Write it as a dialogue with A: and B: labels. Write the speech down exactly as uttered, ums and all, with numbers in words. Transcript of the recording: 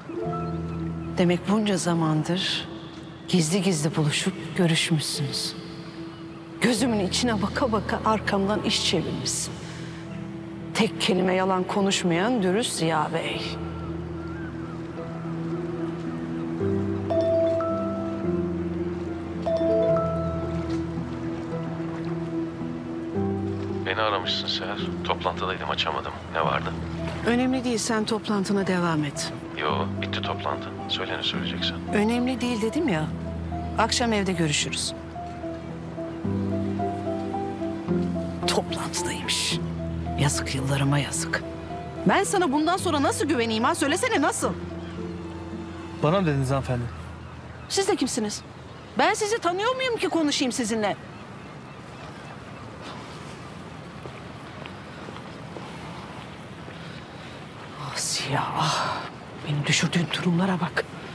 A: Demek bunca zamandır gizli gizli buluşup görüşmüşsünüz. Gözümün içine baka baka arkamdan iş çevirmişsin. Tek kelime yalan konuşmayan dürüst Ziya Bey.
B: Beni aramışsın Seher. Toplantıdaydım, açamadım. Ne vardı?
A: Önemli değil, sen toplantına devam et.
B: Yo, bitti toplantı. Söyle ne söyleyeceksen.
A: Önemli değil dedim ya. Akşam evde görüşürüz. Toplantıdaymış. Yazık, yıllarıma yazık. Ben sana bundan sonra nasıl güveneyim ha? Söylesene, nasıl?
C: Bana mı dediniz hanımefendi?
A: Siz de kimsiniz? Ben sizi tanıyor muyum ki konuşayım sizinle? Ah Ziya, ah. Beni düşürdüğün durumlara bak.